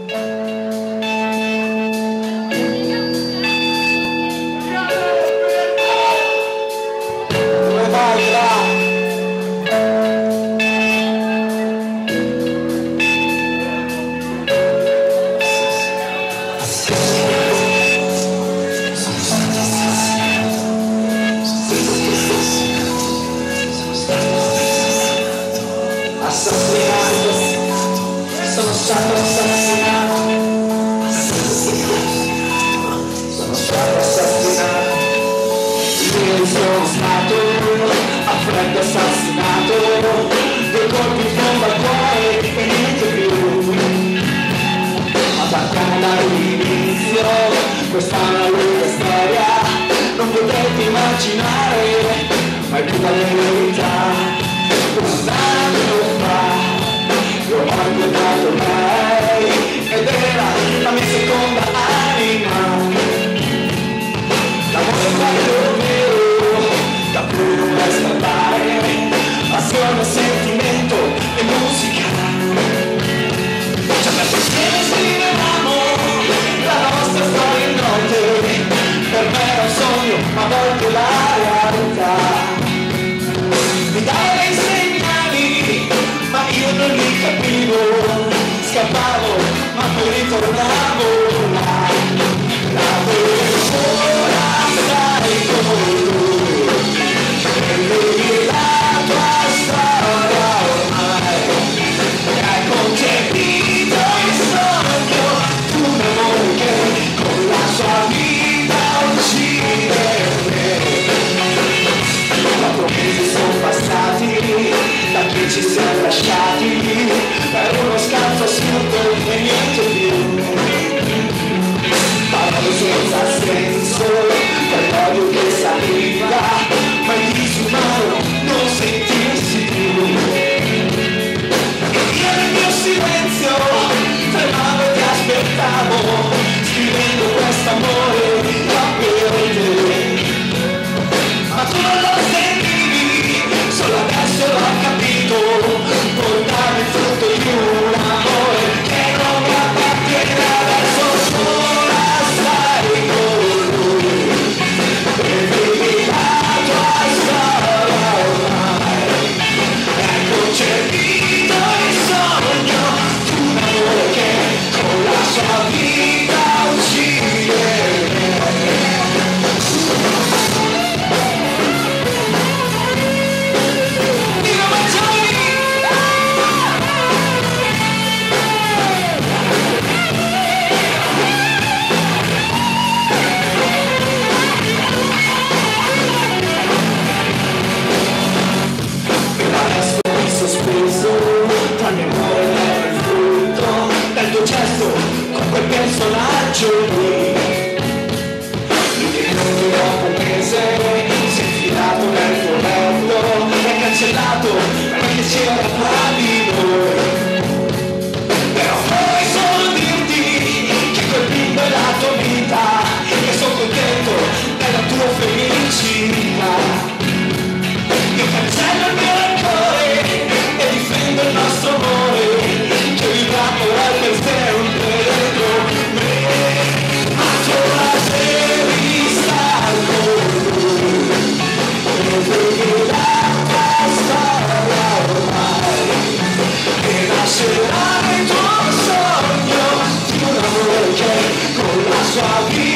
Sono stato assassinato, sono stato assassinato, io sono stato a freddo assassinato, 2 colpi in fondo al cuore e niente più, ma partiamo dall'inizio, questa è una lunga storia, non potrete immaginare, ma è tutta la verità. Un anno fa io ho incontrato lei ed era la mia seconda anima, l'amore fatto vero da cui non puoi scappare, passione, sentimento e musica. Ci abbiamo insieme scrivevamo la nostra storia in notte, per me era un sogno ma a volte la realtà. Mi dava dei segnali, ma io non li capivo, scappavo, ma poi ritornavo là. La persona sai come lui, e lui la tua storia ormai, e hai concepito il sogno, un amore che con la sua vita uccide me. 4 mesi sono passati, da che ci siamo lasciati, per uno scanso assurdo e niente più. Parlo senza senso, per l'odio che saliva, ma è disumano non sentirsi più. E io nel mio silenzio tremavo e ti aspettavo, scrivendo quest'amore da per te. Ma tu non lo sentivi, solo adesso l'ho capito, portare il frutto di un amore che non mi appartiene, adesso sola stai con lui, e vivi la tua storia ormai, e hai concepito il sogno di un amore che con la sua vita uccide me. Tra mio amore era il frutto del tuo gesto con quel personaggio lì. Lui dopo un mese si è infilato nel tuo letto e ha cancellato perché c'era tra di noi. Però puoi solo dirti che quel bimbo è la tua vita, che sono contento della tua felicità. Io cancello il mio rancore e difendo il nostro amore, che vivrà ora per sempre dentro me. Ma tu la devi stare con lui, e vedi la tua storia ormai, e nascerà il tuo sogno di un amore che con la sua vita